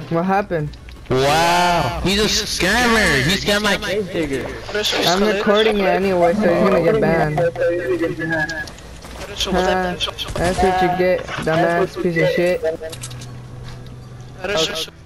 What happened? Wow, he's a scammer. He scammed my grave digger. I'm recording it anyway, so you're gonna get banned. Huh? That's what you get, dumbass piece of shit.